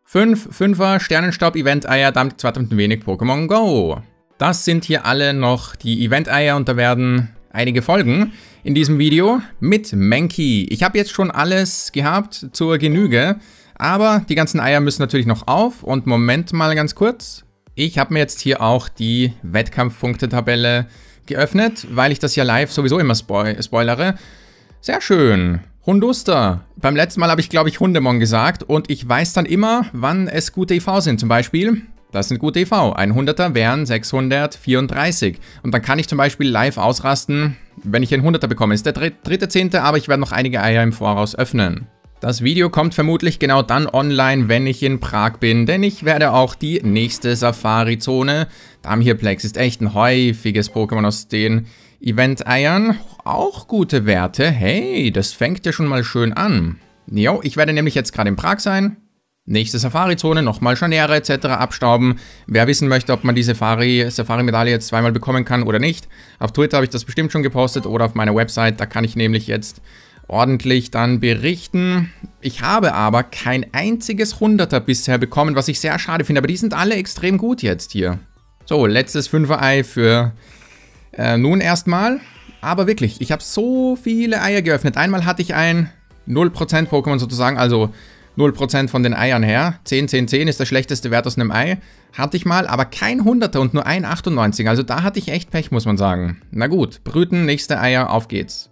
5 5er Sternenstaub-Event-Eier, damit zwar mit wenig Pokémon Go. Das sind hier alle noch die Event-Eier und da werden einige folgen in diesem Video mit Mankey. Ich habe jetzt schon alles gehabt zur Genüge, aber die ganzen Eier müssen natürlich noch auf. Und Moment mal ganz kurz. Ich habe mir jetzt hier auch die Wettkampfpunktetabelle geöffnet, weil ich das ja live sowieso immer spoilere. Sehr schön. Hunduster. Beim letzten Mal habe ich, glaube ich, Hundemon gesagt und ich weiß dann immer, wann es gute EV sind. Zum Beispiel, das sind gute EV. 100er wären 634. Und dann kann ich zum Beispiel live ausrasten, wenn ich einen 100er bekomme. Ist der 3.10., aber ich werde noch einige Eier im Voraus öffnen. Das Video kommt vermutlich genau dann online, wenn ich in Prag bin, denn ich werde auch die nächste Safari-Zone. Damhirplex ist echt ein häufiges Pokémon aus den Event-Eiern. Auch gute Werte. Hey, das fängt ja schon mal schön an. Jo, ich werde nämlich jetzt gerade in Prag sein. Nächste Safari-Zone, nochmal Scharniere etc. abstauben. Wer wissen möchte, ob man die Safari-Medaille jetzt zweimal bekommen kann oder nicht. Auf Twitter habe ich das bestimmt schon gepostet oder auf meiner Website. Da kann ich nämlich jetzt ordentlich dann berichten. Ich habe aber kein einziges 100er bisher bekommen, was ich sehr schade finde. Aber die sind alle extrem gut jetzt hier. So, letztes 5er-Ei für nun erstmal. Aber wirklich, ich habe so viele Eier geöffnet. Einmal hatte ich ein 0% Pokémon sozusagen, also 0% von den Eiern her. 10, 10, 10 ist der schlechteste Wert aus einem Ei. Hatte ich mal, aber kein 100er und nur ein 98. Also da hatte ich echt Pech, muss man sagen. Na gut, brüten, nächste Eier, auf geht's.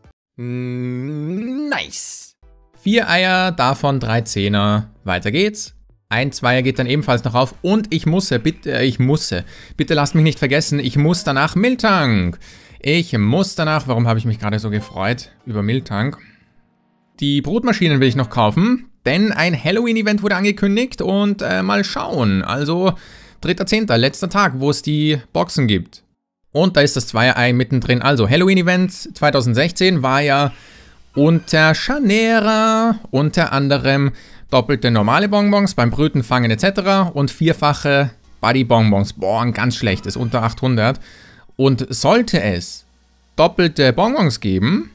Nice. 4 Eier, davon 3 10er. Weiter geht's. Ein 2er geht dann ebenfalls noch auf. Und ich muss, bitte lasst mich nicht vergessen, ich muss danach Miltank. Warum habe ich mich gerade so gefreut über Miltank? Die Brutmaschinen will ich noch kaufen, denn ein Halloween-Event wurde angekündigt und mal schauen. Also 3.10., letzter Tag, wo es die Boxen gibt. Und da ist das 2er-Ei mittendrin. Also Halloween-Event 2016 war ja unter Scharniere unter anderem doppelte normale Bonbons beim Brüten, Fangen etc. und 4-fache Buddy-Bonbons. Boah, ein ganz schlechtes, unter 800. Und sollte es doppelte Bonbons geben,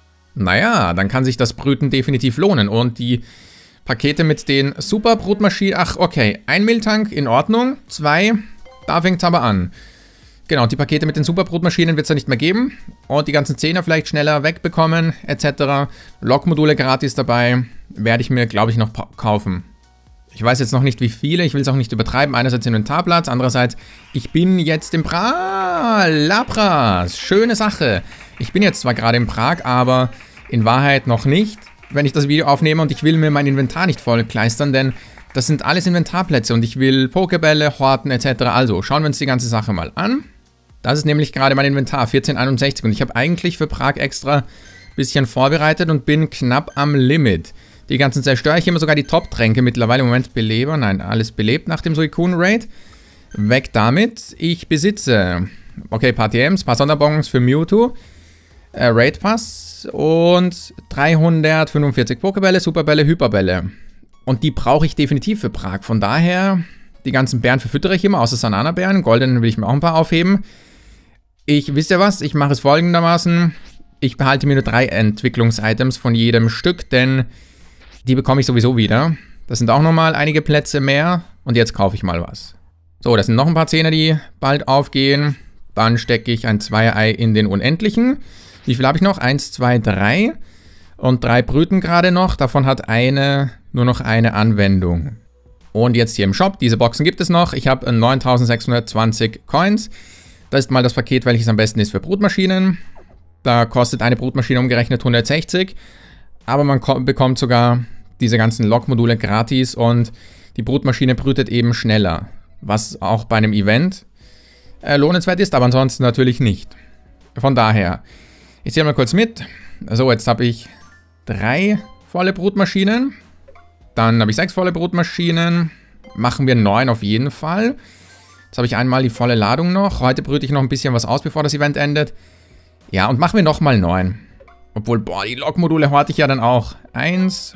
naja, dann kann sich das Brüten definitiv lohnen. Und die Pakete mit den Super-Brutmaschinen, ach okay, ein Miltank in Ordnung, 2, da fängt es aber an. Genau, die Pakete mit den Super-Brutmaschinen wird es ja nicht mehr geben. Und die ganzen 10er vielleicht schneller wegbekommen, etc. Lokmodule gratis dabei, werde ich mir, glaube ich, noch kaufen. Ich weiß jetzt noch nicht, wie viele, ich will es auch nicht übertreiben. Einerseits Inventarplatz, andererseits, ich bin jetzt in Prag. Lapras, schöne Sache. Ich bin jetzt zwar gerade in Prag, aber in Wahrheit noch nicht, wenn ich das Video aufnehme. Und ich will mir mein Inventar nicht vollkleistern, denn das sind alles Inventarplätze und ich will Pokebälle, Horten etc. Also, schauen wir uns die ganze Sache mal an. Das ist nämlich gerade mein Inventar, 1461. Und ich habe eigentlich für Prag extra ein bisschen vorbereitet und bin knapp am Limit. Die ganzen zerstöre ich immer, sogar die Top-Tränke mittlerweile im Moment Beleber. Nein, alles belebt nach dem Suicune-Raid. Weg damit. Ich besitze, okay, paar TMs, paar Sonderbons für Mewtwo, Raid-Pass und 345 Pokebälle, Superbälle, Hyperbälle. Und die brauche ich definitiv für Prag. Von daher, die ganzen Bären verfüttere ich immer, außer Sanana-Bären. Goldenen will ich mir auch ein paar aufheben. Wisst ihr was? Ich mache es folgendermaßen. Ich behalte mir nur 3 Entwicklungs-Items von jedem Stück, denn die bekomme ich sowieso wieder. Das sind auch nochmal einige Plätze mehr. Und jetzt kaufe ich mal was. So, das sind noch ein paar 10er, die bald aufgehen. Dann stecke ich ein 2er-Ei in den Unendlichen. Wie viel habe ich noch? 1, 2, 3. Und 3 brüten gerade noch. Davon hat eine nur noch eine Anwendung. Und jetzt hier im Shop. Diese Boxen gibt es noch. Ich habe 9620 Coins. Das ist mal das Paket, welches am besten ist für Brutmaschinen. Da kostet eine Brutmaschine umgerechnet 160. Aber man bekommt sogar diese ganzen Lokmodule gratis und die Brutmaschine brütet eben schneller. Was auch bei einem Event lohnenswert ist, aber ansonsten natürlich nicht. Von daher, ich zähle mal kurz mit. So, jetzt habe ich 3 volle Brutmaschinen. Dann habe ich 6 volle Brutmaschinen. Machen wir 9 auf jeden Fall. Jetzt habe ich einmal die volle Ladung noch. Heute brüte ich noch ein bisschen was aus, bevor das Event endet. Ja, und machen wir nochmal 9. Obwohl, boah, die Lokmodule horte ich ja dann auch. 1,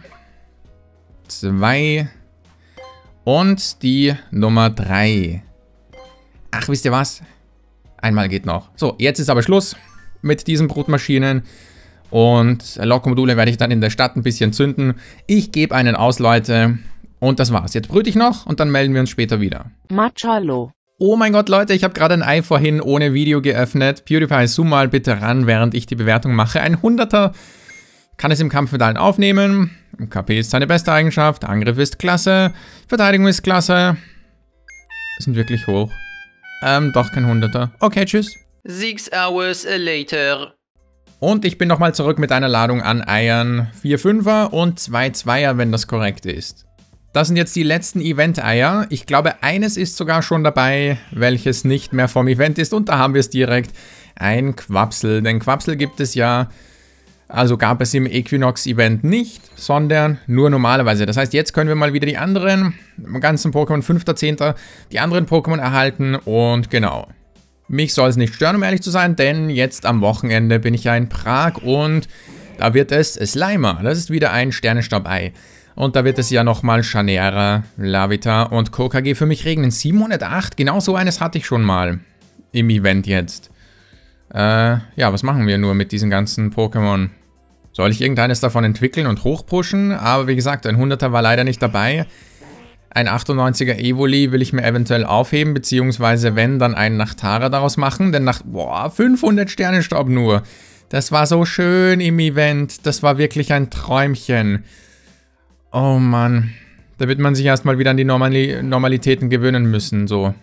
2 und die Nummer 3. Ach, wisst ihr was? Einmal geht noch. So, jetzt ist aber Schluss mit diesen Brutmaschinen. Und Lokmodule werde ich dann in der Stadt ein bisschen zünden. Ich gebe einen aus, Leute. Und das war's. Jetzt brüte ich noch und dann melden wir uns später wieder. Machalo. Oh mein Gott, Leute, ich habe gerade ein Ei vorhin ohne Video geöffnet. PewDiePie, zoom mal bitte ran, während ich die Bewertung mache. Ein 100er. Kann es im Kampf mit allen aufnehmen. KP ist seine beste Eigenschaft. Angriff ist klasse. Verteidigung ist klasse. Sind wirklich hoch. Doch kein 100er. Okay, tschüss. 6 hours later. Und ich bin nochmal zurück mit einer Ladung an Eiern. 4 5er und 2 2er, wenn das korrekt ist. Das sind jetzt die letzten Event-Eier. Ich glaube, eines ist sogar schon dabei, welches nicht mehr vom Event ist. Und da haben wir es direkt. Ein Quapsel. Denn Quapsel gibt es ja, also gab es im Equinox-Event nicht, sondern nur normalerweise. Das heißt, jetzt können wir mal wieder die anderen ganzen Pokémon, 5.10., die anderen Pokémon erhalten. Und genau. Mich soll es nicht stören, um ehrlich zu sein, denn jetzt am Wochenende bin ich ja in Prag und da wird es Slimer. Das ist wieder ein Sternenstaub-Ei. Und da wird es ja nochmal Chanera, Larvitar und Kokage für mich regnen. 708, genau so eines hatte ich schon mal im Event jetzt. Ja, was machen wir nur mit diesen ganzen Pokémon? Soll ich irgendeines davon entwickeln und hochpushen? Aber wie gesagt, ein 100er war leider nicht dabei. Ein 98er Evoli will ich mir eventuell aufheben, beziehungsweise wenn, dann einen Nachtara daraus machen. Denn nach, 500 Sternenstaub nur. Das war so schön im Event. Das war wirklich ein Träumchen. Oh Mann. Da wird man sich erstmal wieder an die Normalitäten gewöhnen müssen, so.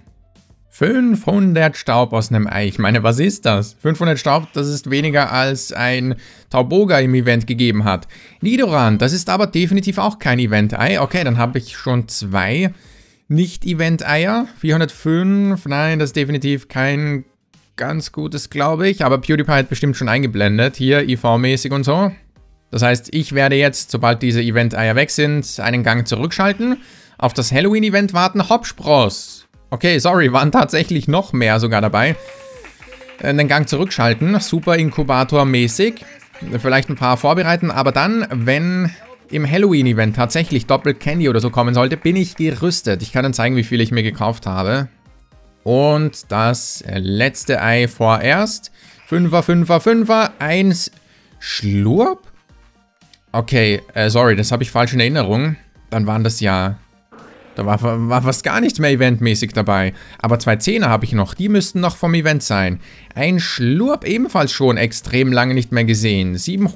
500 Staub aus einem Ei. Ich meine, was ist das? 500 Staub, das ist weniger als ein Tauboga im Event gegeben hat. Nidoran, das ist aber definitiv auch kein Event-Ei. Okay, dann habe ich schon 2 Nicht-Event-Eier. 405, nein, das ist definitiv kein ganz gutes, glaube ich. Aber PewDiePie hat bestimmt schon eingeblendet. Hier, IV-mäßig und so. Das heißt, ich werde jetzt, sobald diese Event-Eier weg sind, einen Gang zurückschalten. Auf das Halloween-Event warten. Hopspross. Okay, sorry, waren tatsächlich noch mehr sogar dabei. Den Gang zurückschalten, super Inkubator-mäßig. Vielleicht ein paar vorbereiten, aber dann, wenn im Halloween-Event tatsächlich Doppel-Candy oder so kommen sollte, bin ich gerüstet. Ich kann dann zeigen, wie viel ich mir gekauft habe. Und das letzte Ei vorerst. 5er, 5er, 5er, 1 Schlurp? Okay, sorry, das habe ich falsch in Erinnerung. Dann waren das ja... Da war fast gar nichts mehr eventmäßig dabei. Aber 2 10er habe ich noch. Die müssten noch vom Event sein. Ein Schlurp ebenfalls schon extrem lange nicht mehr gesehen.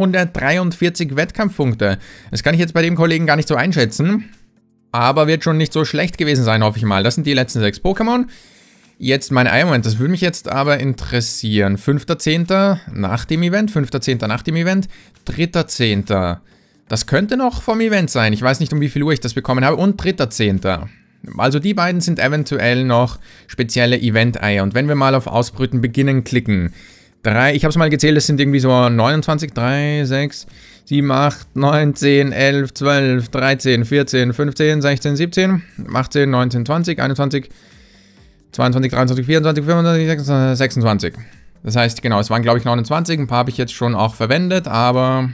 743 Wettkampfpunkte. Das kann ich jetzt bei dem Kollegen gar nicht so einschätzen. Aber wird schon nicht so schlecht gewesen sein, hoffe ich mal. Das sind die letzten 6 Pokémon. Jetzt mein Ei-Moment. Das würde mich jetzt aber interessieren. 5.10. nach dem Event. 5.10. nach dem Event. 3.10. Das könnte noch vom Event sein. Ich weiß nicht, um wie viel Uhr ich das bekommen habe. Und 3.10. Also die beiden sind eventuell noch spezielle Event-Eier. Und wenn wir mal auf Ausbrüten beginnen klicken. Ich habe es mal gezählt, es sind irgendwie so 29, 3, 6, 7, 8, 9, 10, 11, 12, 13, 14, 15, 16, 17, 18, 19, 20, 21, 22, 23, 24, 25, 26. Das heißt, genau, es waren glaube ich 29. Ein paar habe ich jetzt schon auch verwendet, aber...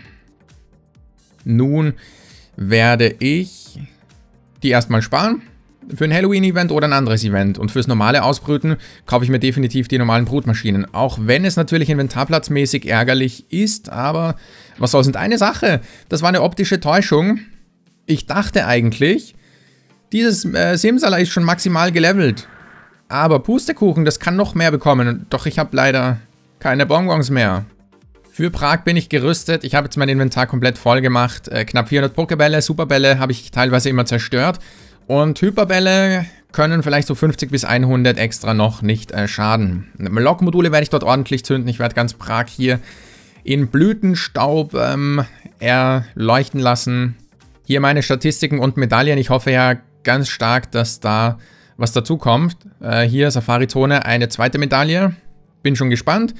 Nun werde ich die erstmal sparen für ein Halloween-Event oder ein anderes Event. Und fürs normale Ausbrüten kaufe ich mir definitiv die normalen Brutmaschinen. Auch wenn es natürlich inventarplatzmäßig ärgerlich ist, aber was soll's, sind eine Sache. Das war eine optische Täuschung. Ich dachte eigentlich, dieses Simsala ist schon maximal gelevelt. Aber Pustekuchen, das kann noch mehr bekommen. Doch ich habe leider keine Bonbons mehr. Für Prag bin ich gerüstet. Ich habe jetzt mein Inventar komplett voll gemacht. Knapp 400 Pokébälle, Superbälle habe ich teilweise immer zerstört. Und Hyperbälle können vielleicht so 50 bis 100 extra noch nicht schaden. Lokmodule werde ich dort ordentlich zünden. Ich werde ganz Prag hier in Blütenstaub erleuchten lassen. Hier meine Statistiken und Medaillen. Ich hoffe ja ganz stark, dass da was dazu kommt. Hier Safari-Zone, eine zweite Medaille. Bin schon gespannt.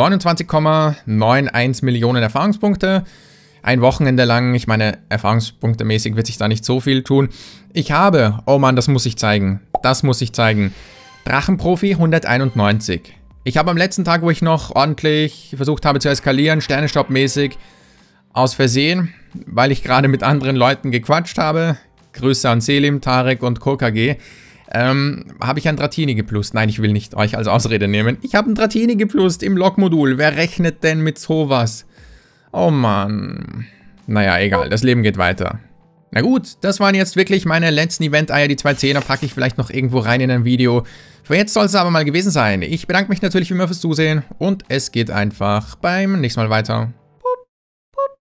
29,91 Millionen Erfahrungspunkte. Ein Wochenende lang, ich meine, erfahrungspunktemäßig wird sich da nicht so viel tun. Ich habe, oh Mann, das muss ich zeigen. Das muss ich zeigen. Drachenprofi 191. Ich habe am letzten Tag, wo ich noch ordentlich versucht habe zu eskalieren, Sternenstaubmäßig, aus Versehen, weil ich gerade mit anderen Leuten gequatscht habe. Grüße an Selim, Tarek und Kokage. Habe ich ein Dratini geplust. Nein, ich will nicht euch als Ausrede nehmen. Ich habe ein Dratini geplust im Lokmodul. Wer rechnet denn mit sowas? Oh Mann. Naja, egal. Das Leben geht weiter. Na gut, das waren jetzt wirklich meine letzten Event-Eier. Die 2 Zehner packe ich vielleicht noch irgendwo rein in ein Video. Für jetzt soll es aber mal gewesen sein. Ich bedanke mich natürlich wie immer fürs Zusehen und es geht einfach beim nächsten Mal weiter.